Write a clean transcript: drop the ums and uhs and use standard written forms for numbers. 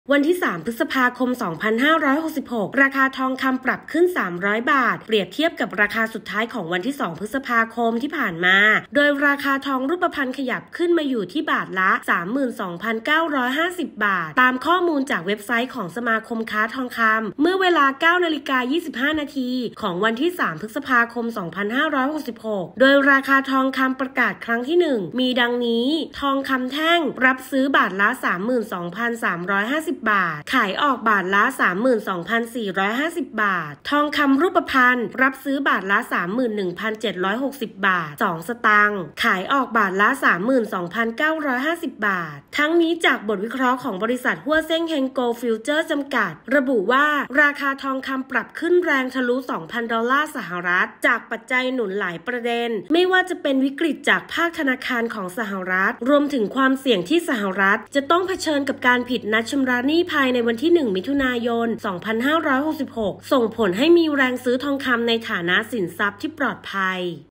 วันที่ 3 พฤษภาคม 2566 ราคาทองคำปรับขึ้น 300 บาท เปรียบเทียบกับราคาสุดท้ายของวันที่ 2 พฤษภาคมที่ผ่านมา โดยราคาทองรูปพรรณขยับขึ้นมาอยู่ที่บาทละ 32,950 บาท ตามข้อมูลจากเว็บไซต์ของสมาคมค้าทองคำเมื่อเวลา 9:25 นาทีของวันที่ 3 พฤษภาคม 2566 โดยราคาทองคำประกาศครั้งที่ 1 มีดังนี้ ทองคำแท่งรับซื้อบาทละ 32,350 บาทขายออกบาทละ 32,450 บาททองคำรูปพรรณรับซื้อบาทละ 31,760 บาท2 สตางค์ขายออกบาทละ 32,950 บาททั้งนี้จากบทวิเคราะห์ของบริษัทฮั่วเซ่งเฮงโกลฟิวเจอร์จำกัดระบุว่าราคาทองคำปรับขึ้นแรงทะลุ 2,000 ดอลลาร์สหรัฐจากปัจจัยหนุนหลายประเด็นไม่ว่าจะเป็นวิกฤตจากภาคธนาคารของสหรัฐรวมถึงความเสี่ยงที่สหรัฐจะต้องเผชิญกับการผิดนัดชำระหนี้ภายในวันที่ 1 มิถุนายน 2566 ส่งผลให้มีแรงซื้อทองคำในฐานะสินทรัพย์ที่ปลอดภัย